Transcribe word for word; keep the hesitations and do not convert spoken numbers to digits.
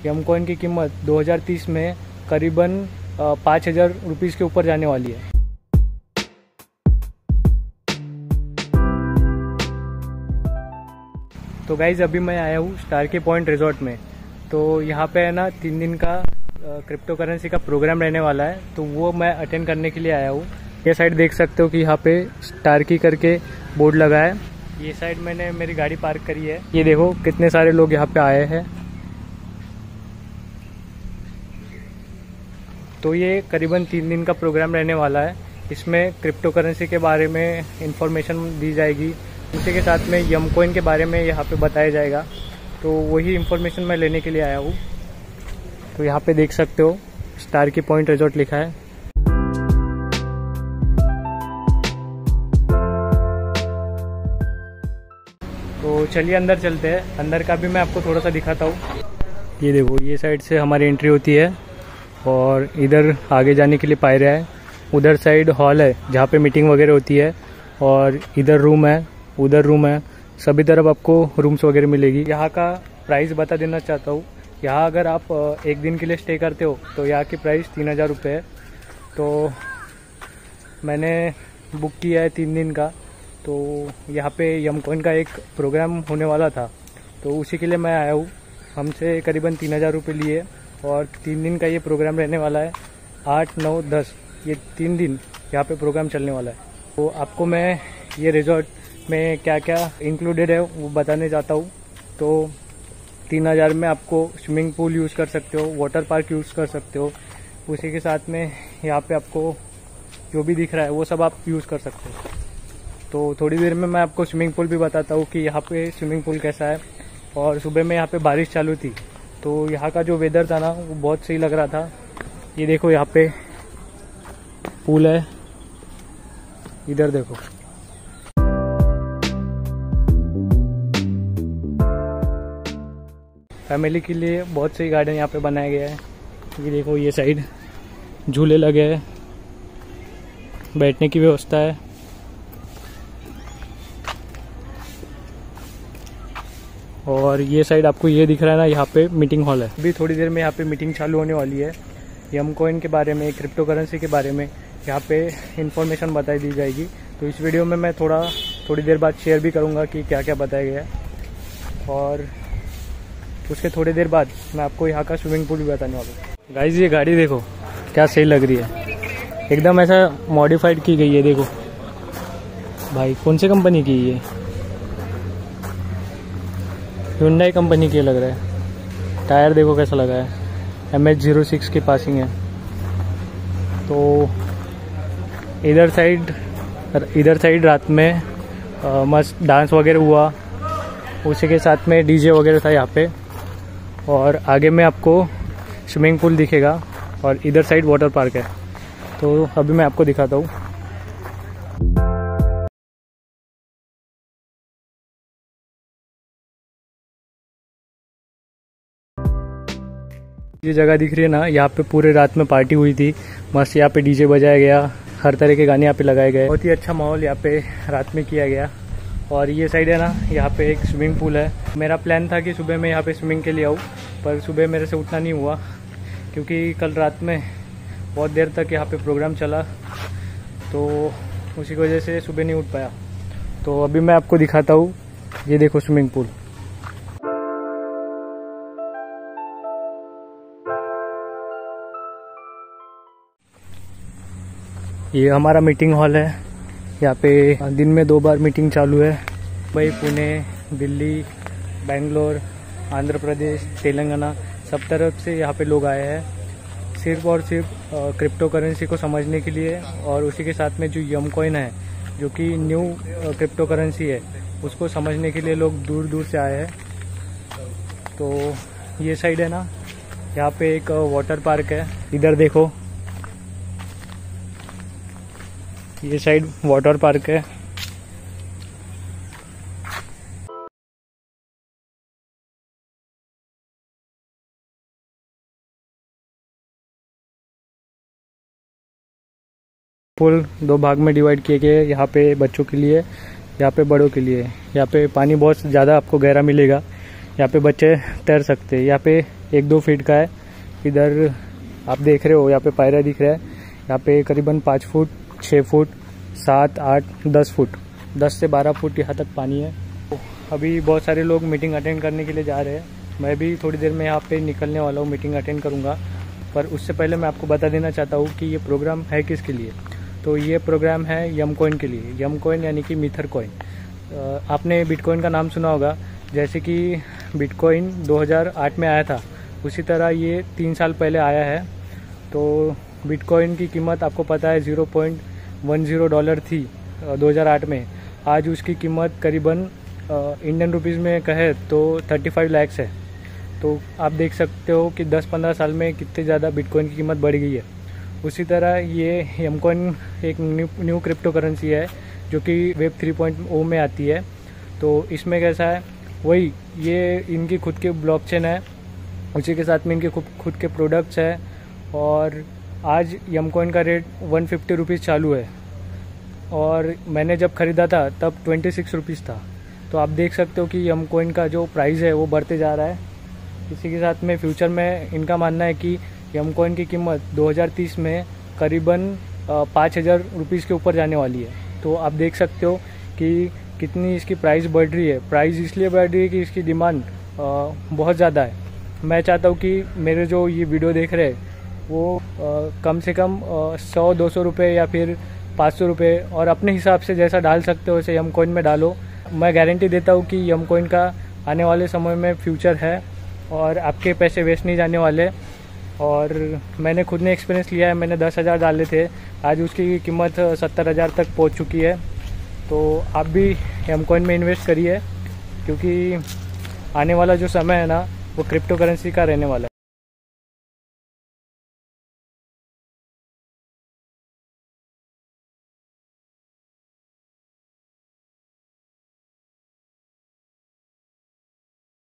यम coin की कीमत दो हज़ार तीस में करीबन पाँच हज़ार रुपीज़ के ऊपर जाने वाली है। तो गाइज़ अभी मैं आया हूँ स्टार की पॉइंट रिजॉर्ट में। तो यहाँ पे है ना तीन दिन का क्रिप्टो करेंसी का प्रोग्राम रहने वाला है, तो वो मैं अटेंड करने के लिए आया हूँ। ये साइड देख सकते हो कि यहाँ पे स्टार की करके बोर्ड लगा है। ये साइड मैंने मेरी गाड़ी पार्क करी है। ये देखो कितने सारे लोग यहाँ पे आए हैं। तो ये करीबन तीन दिन का प्रोग्राम रहने वाला है। इसमें क्रिप्टो करेंसी के बारे में इंफॉर्मेशन दी जाएगी, उसी के साथ में यम कॉइन के बारे में यहाँ पे बताया जाएगा। तो वही इंफॉर्मेशन मैं लेने के लिए आया हूँ। तो यहाँ पे देख सकते हो स्टार की पॉइंट रिजॉर्ट लिखा है। तो चलिए अंदर चलते हैं। अंदर का भी मैं आपको थोड़ा सा दिखाता हूँ। ये देखो, ये साइड से हमारी एंट्री होती है और इधर आगे जाने के लिए पायरिया है। उधर साइड हॉल है जहाँ पे मीटिंग वगैरह होती है, और इधर रूम है, उधर रूम है। सभी तरफ आपको रूम्स वगैरह मिलेगी। यहाँ का प्राइस बता देना चाहता हूँ। यहाँ अगर आप एक दिन के लिए स्टे करते हो तो यहाँ की प्राइस तीन हज़ार रुपये है। तो मैंने बुक किया है तीन दिन का। तो यहाँ पे यम कॉइन का एक प्रोग्राम होने वाला था, तो उसी के लिए मैं आया हूँ। हमसे करीबन तीन हज़ार रुपये लिए, और तीन दिन का ये प्रोग्राम रहने वाला है। आठ नौ दस ये तीन दिन यहाँ पे प्रोग्राम चलने वाला है। तो आपको मैं ये रिजॉर्ट में क्या क्या इंक्लूडेड है वो बताने चाहता हूँ। तो तीन हज़ार में आपको स्विमिंग पूल यूज़ कर सकते हो, वाटर पार्क यूज़ कर सकते हो। उसी के साथ में यहाँ पे आपको जो भी दिख रहा है वो सब आप यूज़ कर सकते हो। तो थोड़ी देर में मैं आपको स्विमिंग पूल भी बताता हूँ कि यहाँ पे स्विमिंग पूल कैसा है। और सुबह में यहाँ पे बारिश चालू थी, तो यहाँ का जो वेदर था ना वो बहुत सही लग रहा था। ये देखो यहाँ पे पूल है, इधर देखो। फैमिली के लिए बहुत सही गार्डन यहाँ पे बनाया गया है। ये देखो, ये साइड झूले लगे हैं, बैठने की व्यवस्था है। और ये साइड आपको ये दिख रहा है ना, यहाँ पे मीटिंग हॉल है। अभी थोड़ी देर में यहाँ पे मीटिंग चालू होने वाली है। यम कॉइन के बारे में, क्रिप्टो करेंसी के बारे में यहाँ पे इंफॉर्मेशन बताई दी जाएगी। तो इस वीडियो में मैं थोड़ा थोड़ी देर बाद शेयर भी करूँगा कि क्या क्या बताया गया है। और उसके थोड़ी देर बाद मैं आपको यहाँ का स्विमिंग पूल भी बताने वाला हूँ। गाइस ये गाड़ी देखो क्या सही लग रही है, एकदम ऐसा मॉडिफाइड की गई है। देखो भाई, कौन सी कंपनी की ये? Hyundai कंपनी की लग रहा है। टायर देखो कैसा लगा है, एम एच ज़ीरो सिक्स की पासिंग है। तो इधर साइड इधर साइड रात में आ, मस्त डांस वगैरह हुआ, उसी के साथ में डीजे वगैरह था यहाँ पे। और आगे में आपको स्विमिंग पूल दिखेगा, और इधर साइड वाटर पार्क है। तो अभी मैं आपको दिखाता हूँ। ये जगह दिख रही है ना, यहाँ पे पूरे रात में पार्टी हुई थी। मस्त यहाँ पे डीजे बजाया गया, हर तरह के गाने यहाँ पे लगाए गए। बहुत ही अच्छा माहौल यहाँ पे रात में किया गया। और ये साइड है ना, यहाँ पे एक स्विमिंग पूल है। मेरा प्लान था कि सुबह मैं यहाँ पे स्विमिंग के लिए आऊँ, पर सुबह मेरे से उठना नहीं हुआ, क्योंकि कल रात में बहुत देर तक यहाँ पे प्रोग्राम चला, तो उसी की वजह से सुबह नहीं उठ पाया। तो अभी मैं आपको दिखाता हूँ। ये देखो स्विमिंग पूल। ये हमारा मीटिंग हॉल है। यहाँ पे दिन में दो बार मीटिंग चालू है। मुंबई, पुणे, दिल्ली, बेंगलोर, आंध्र प्रदेश, तेलंगाना, सब तरफ से यहाँ पे लोग आए हैं, सिर्फ और सिर्फ क्रिप्टो करेंसी को समझने के लिए। और उसी के साथ में जो यम कॉइन है, जो कि न्यू क्रिप्टो करेंसी है, उसको समझने के लिए लोग दूर दूर से आए हैं। तो ये साइड है ना, यहाँ पे एक वाटर पार्क है। इधर देखो, ये साइड वाटर पार्क है। पुल दो भाग में डिवाइड किए गए, यहाँ पे बच्चों के लिए, यहाँ पे बड़ों के लिए। यहाँ पे पानी बहुत ज़्यादा आपको गहरा मिलेगा, यहाँ पे बच्चे तैर सकते हैं। यहाँ पे एक दो फीट का है। इधर आप देख रहे हो यहाँ पे पायरा दिख रहा है, यहाँ पे करीबन पाँच फुट छः फुट सात आठ दस फुट दस से बारह फुट यहाँ तक पानी है। अभी बहुत सारे लोग मीटिंग अटेंड करने के लिए जा रहे हैं, मैं भी थोड़ी देर में यहाँ पे निकलने वाला हूँ, मीटिंग अटेंड करूँगा। पर उससे पहले मैं आपको बता देना चाहता हूँ कि ये प्रोग्राम है किसके लिए। तो ये प्रोग्राम है यम कॉइन के लिए। यम कॉइन यानी कि मीथर कॉइन। आपने बिटकॉइन का नाम सुना होगा, जैसे कि बिटकॉइन दो हज़ार आठ में आया था, उसी तरह ये तीन साल पहले आया है। तो बिटकॉइन की कीमत आपको पता है zero point one zero dollar थी दो हज़ार आठ में। आज उसकी कीमत करीबन इंडियन रुपीज़ में कहे तो पैंतीस लाख है। तो आप देख सकते हो कि दस पंद्रह साल में कितने ज़्यादा बिटकॉइन की कीमत बढ़ गई है। उसी तरह ये यम कॉइन एक न्यू न्यू क्रिप्टो करेंसी है जो कि वेब थ्री पॉइंट ओ में आती है। तो इसमें कैसा है, वही ये इनकी खुद की ब्लॉकचेन है, उसी के साथ में इनके खुद खुद के प्रोडक्ट्स है। और आज यम कॉइन का रेट वन फिफ्टी रुपीज़ चालू है और मैंने जब ख़रीदा था तब ट्वेंटी सिक्स रुपीज़ था। तो आप देख सकते हो कि यम कॉइन का जो प्राइस है वो बढ़ते जा रहा है। इसी के साथ में फ्यूचर में इनका मानना है कि यम कॉइन की कीमत दो हज़ार तीस में करीबन पाँच हज़ार रुपीज़ के ऊपर जाने वाली है। तो आप देख सकते हो कि कितनी इसकी प्राइस बढ़ रही है। प्राइस इसलिए बढ़ रही है कि इसकी डिमांड बहुत ज़्यादा है। मैं चाहता हूँ कि मेरे जो ये वीडियो देख रहे हैं वो आ, कम से कम सौ दो सौ रुपये या फिर पाँच सौ रुपये और अपने हिसाब से जैसा डाल सकते हो वैसे यम कॉइन में डालो। मैं गारंटी देता हूँ कि यम कॉइन का आने वाले समय में फ्यूचर है और आपके पैसे वेस्ट नहीं जाने वाले। और मैंने खुद ने एक्सपीरियंस लिया है, मैंने दस हज़ार डाले थे, आज उसकी कीमत सत्तर हज़ार तक पहुंच चुकी है। तो आप भी यम कॉइन में इन्वेस्ट करिए, क्योंकि आने वाला जो समय है ना वो क्रिप्टो करेंसी का रहने वाला है।